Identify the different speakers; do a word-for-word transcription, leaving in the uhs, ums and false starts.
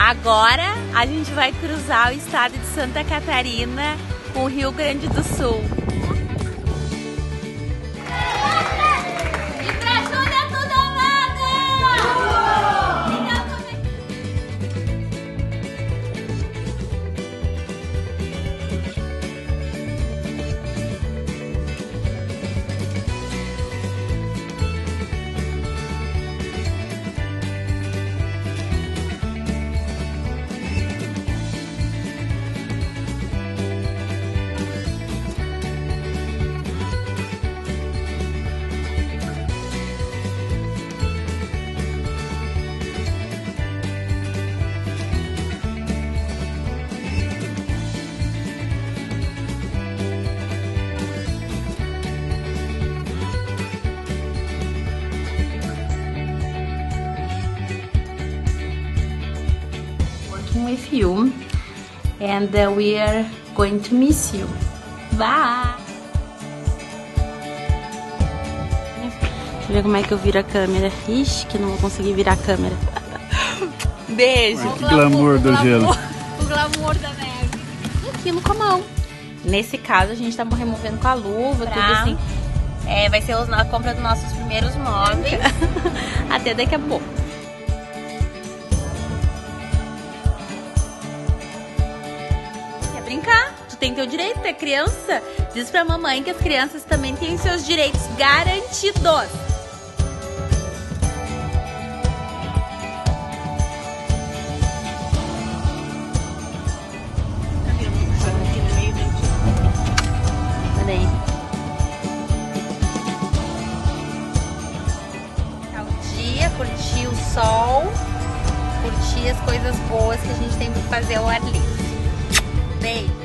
Speaker 1: Agora a gente vai cruzar o estado de Santa Catarina com o Rio Grande do Sul. With you, and uh, we are going to miss you. Bye! Deixa eu ver como é que eu viro a câmera. Ixi, que não vou conseguir virar a câmera. Beijo!
Speaker 2: Que glamour do gelo!
Speaker 1: O glamour da neve. E aquilo com a mão. Nesse caso, a gente tá removendo com a luva, pra... tudo assim. É, vai ser a compra dos nossos primeiros móveis. Até daqui a pouco. Brincar, tu tem teu direito, tu é criança. Diz pra mamãe que as crianças também têm seus direitos garantidos. Olha aí. Tá o dia, curtir o sol, curtir as coisas boas que a gente tem pra fazer ao ar livre. Beijo.